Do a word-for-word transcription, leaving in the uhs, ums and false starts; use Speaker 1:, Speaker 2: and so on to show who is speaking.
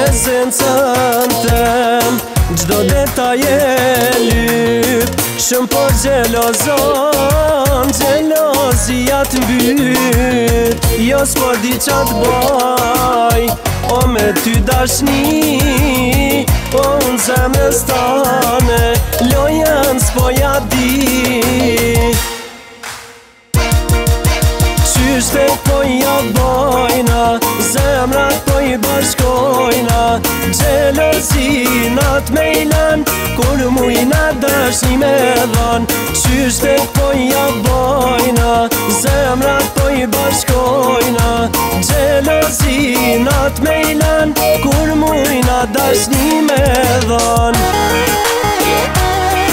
Speaker 1: prezencën tem, gjdo detaj e lyp, shumë po gjelozon, gjelozia t'mbyt. Jo s'po di qa t'baj, o me ty dashni, o unë zemrës tane, lojen s'po ja di. Qyshte po ja bojna, zemrat po i bashkojna, gjelozinat me i len, kur mujna dashni me dhan. Qyshte po ja bojna, zemrat po i bashkojna, gjelozinat me i len, kur mujna dashni me dhan.